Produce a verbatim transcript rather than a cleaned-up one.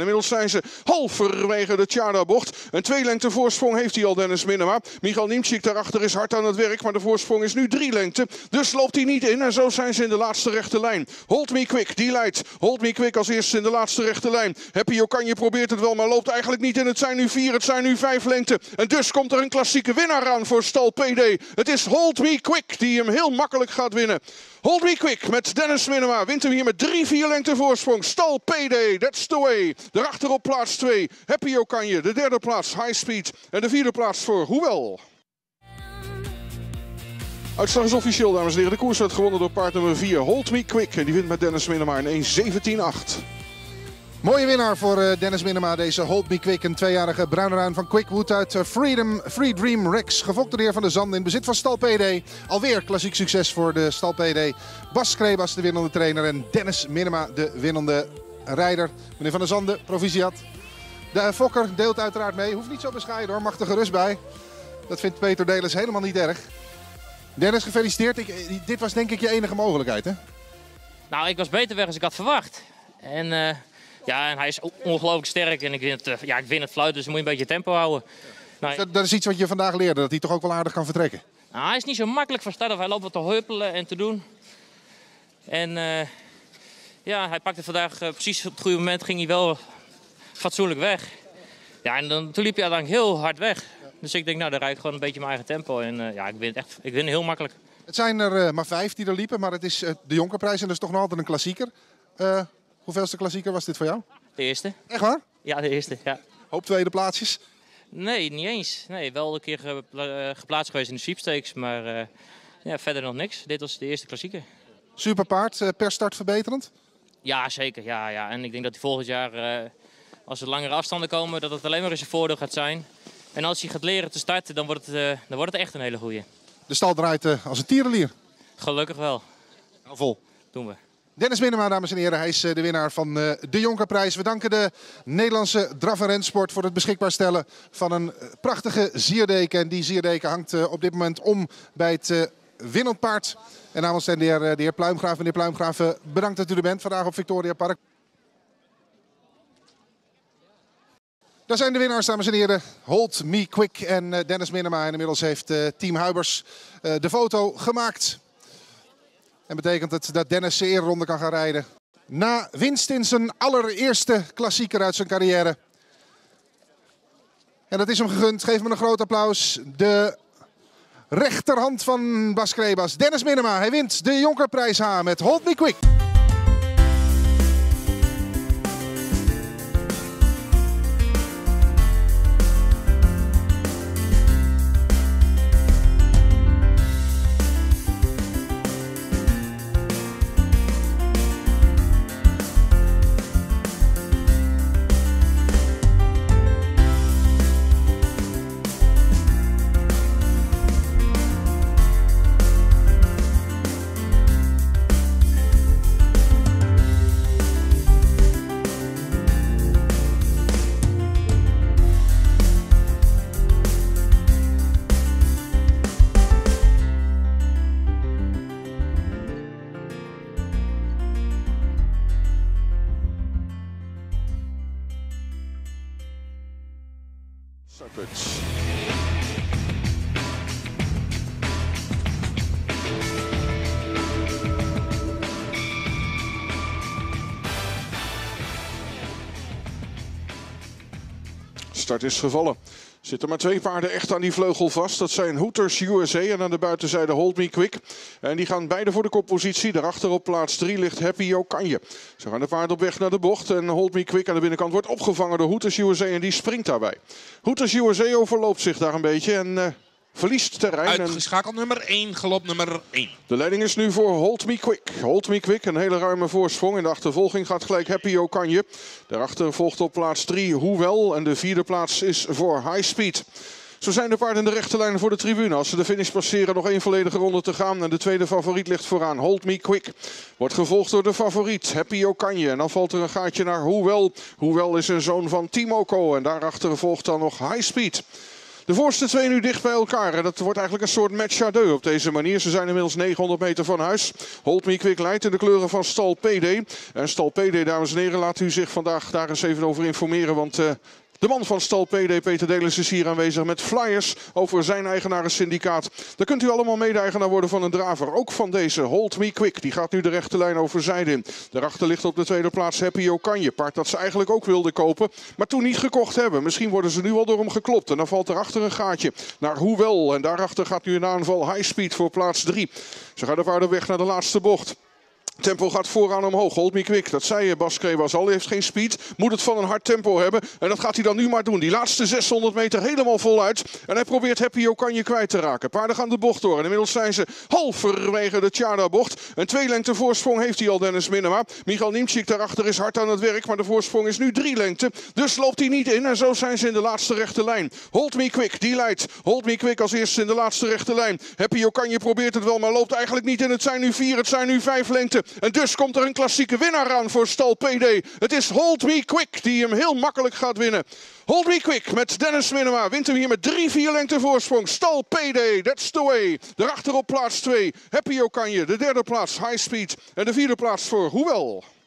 Inmiddels zijn ze halverwege de Tjada-bocht. Een twee lengte voorsprong heeft hij al, Dennis Minema. Michal Niemczyk daarachter is hard aan het werk, maar de voorsprong is nu drie lengte. Dus loopt hij niet in en zo zijn ze in de laatste rechte lijn. Hold Me Quick, die leidt. Hold Me Quick als eerste in de laatste rechte lijn. Happy Okanje probeert het wel, maar loopt eigenlijk niet in. Het zijn nu vier, het zijn nu vijf lengte. En dus komt er een klassieke winnaar aan voor stal P D. Het is Hold Me Quick die hem heel makkelijk gaat winnen. Hold Me Quick met Dennis Minema wint hem hier met drie vier lengte voorsprong. Stal P D, that's the way. Daarachter op plaats twee, Happy Okanje. De derde plaats, High Speed. En de vierde plaats voor Hoewel. Uitslag is officieel, dames en heren. De koers werd gewonnen door paard nummer vier, Hold Me Quick. En die wint met Dennis Minema in één zeventien acht. Mooie winnaar voor uh, Dennis Minema, deze Hold Me Quick. Een tweejarige bruine ruin van Quickwood uit uh, Freedom, Free Dream Rex. Gefokt door de heer Van der Zanden in bezit van stal P D. Alweer klassiek succes voor de stal P D. Bas Krebas, de winnende trainer. En Dennis Minema, de winnende rijder. Meneer Van der Zanden, proficiat. De fokker deelt uiteraard mee. Hoeft niet zo bescheiden hoor, mag er gerust bij. Dat vindt Peter Delis helemaal niet erg. Dennis, gefeliciteerd. Ik, dit was denk ik je enige mogelijkheid, hè? Nou, ik was beter weg als ik had verwacht. En... Uh... Ja, en hij is ongelooflijk sterk en ik win het, ja, ik win het fluit, dus dan moet je een beetje tempo houden. Nou, dat, dat is iets wat je vandaag leerde, dat hij toch ook wel aardig kan vertrekken? Nou, hij is niet zo makkelijk van start af, hij loopt wat te huppelen en te doen. En uh, ja, hij pakte vandaag uh, precies op het goede moment, ging hij wel fatsoenlijk weg. Ja, en dan, toen liep hij uiteindelijk heel hard weg. Dus ik denk, nou, dan rijd ik gewoon een beetje mijn eigen tempo en uh, ja, ik win echt, ik win heel makkelijk. Het zijn er uh, maar vijf die er liepen, maar het is uh, de Jonkerprijs en dat is toch nog altijd een klassieker. Uh, Hoeveelste klassieker was dit voor jou? De eerste. Echt waar? Ja, de eerste, ja. Hoop tweede plaatsjes? Nee, niet eens. Nee, wel een keer ge uh, geplaatst geweest in de sweepstakes, maar uh, ja, verder nog niks. Dit was de eerste klassieker. Super paard, uh, per start verbeterend? Ja, zeker. Ja, ja. En ik denk dat hij volgend jaar, uh, als er langere afstanden komen, dat het alleen maar eens een voordeel gaat zijn. En als hij gaat leren te starten, dan wordt het, uh, dan wordt het echt een hele goeie. De stal draait uh, als een tierenlier? Gelukkig wel. Nou, vol. Doen we. Dennis Minema, dames en heren, hij is de winnaar van de Jonkerprijs. We danken de Nederlandse draf- en rensport voor het beschikbaar stellen van een prachtige zierdeken. En die zierdeken hangt op dit moment om bij het winnend paard. En namens de heer, de heer Pluimgraaf. Meneer Pluimgraaf, bedankt dat u er bent vandaag op Victoria Park. Daar zijn de winnaars, dames en heren. Hold Me Quick en Dennis Minema. En inmiddels heeft team Huibers de foto gemaakt. En betekent het dat Dennis zijn eerronde kan gaan rijden. Na winst in zijn allereerste klassieker uit zijn carrière. En dat is hem gegund. Geef me een groot applaus. De rechterhand van Bas Krebas. Dennis Minema. Hij wint de Jonkerprijs H met Hold Me Quick. Start is gevallen. Zitten maar twee paarden echt aan die vleugel vast. Dat zijn Hooters U S A en aan de buitenzijde Hold Me Quick. En die gaan beide voor de koppositie. Daarachter op plaats drie ligt Happy Okanje. Ze gaan de paard op weg naar de bocht. En Hold Me Quick aan de binnenkant wordt opgevangen door Hooters U S A. En die springt daarbij. Hooters U S A overloopt zich daar een beetje en uh, verliest terrein. Uitgeschakeld nummer één, galop nummer één. De leiding is nu voor Hold Me Quick. Hold Me Quick, een hele ruime voorsprong. In de achtervolging gaat gelijk Happy Okanje. Daarachter volgt op plaats drie Hoewel. En de vierde plaats is voor High Speed. Zo zijn de paarden in de rechte lijn voor de tribune. Als ze de finish passeren, nog één volledige ronde te gaan. En de tweede favoriet ligt vooraan, Hold Me Quick. Wordt gevolgd door de favoriet, Happy Okanje. En dan valt er een gaatje naar Hoewel. Hoewel is een zoon van Timoko. En daarachter volgt dan nog High Speed. De voorste twee nu dicht bij elkaar. En dat wordt eigenlijk een soort match à deux op deze manier. Ze zijn inmiddels negenhonderd meter van huis. Hold Me Quick leidt in de kleuren van Stal P D. En Stal P D, dames en heren, laat u zich vandaag daar eens even over informeren. Want uh, de man van Stal P D, Peter Delis, is hier aanwezig met flyers over zijn eigenarensyndicaat. Daar kunt u allemaal mede-eigenaar worden van een draver. Ook van deze Hold Me Quick. Die gaat nu de rechte lijn over zijde in. Daarachter ligt op de tweede plaats Happy Okanje. Paard dat ze eigenlijk ook wilden kopen, maar toen niet gekocht hebben. Misschien worden ze nu wel door hem geklopt. En dan valt erachter een gaatje naar Hoewel. En daarachter gaat nu een aanval High Speed voor plaats drie. Ze gaan de paarden weg naar de laatste bocht. Tempo gaat vooraan omhoog. Hold Me Quick. Dat zei Bas Krebas al. Hij heeft geen speed. Moet het van een hard tempo hebben. En dat gaat hij dan nu maar doen. Die laatste zeshonderd meter helemaal voluit. En hij probeert Happy Okanje kwijt te raken. Paarden gaan de bocht door. En inmiddels zijn ze halverwege de Tjarda-bocht. Een twee lengte voorsprong heeft hij al, Dennis Minema. Michal Niemczyk daarachter is hard aan het werk. Maar de voorsprong is nu drie lengte. Dus loopt hij niet in. En zo zijn ze in de laatste rechte lijn. Hold Me Quick. Die leidt. Hold Me Quick als eerste in de laatste rechte lijn. Happy Okanje probeert het wel. Maar loopt eigenlijk niet in. Het zijn nu vier. Het zijn nu vijf lengte. En dus komt er een klassieke winnaar aan voor Stal P D. Het is Hold Me Quick die hem heel makkelijk gaat winnen. Hold Me Quick met Dennis Minema wint hem hier met drie vier lengte voorsprong. Stal P D, that's the way. Daarachter op plaats twee Happy Okanje. De derde plaats High Speed. En de vierde plaats voor Hoewel.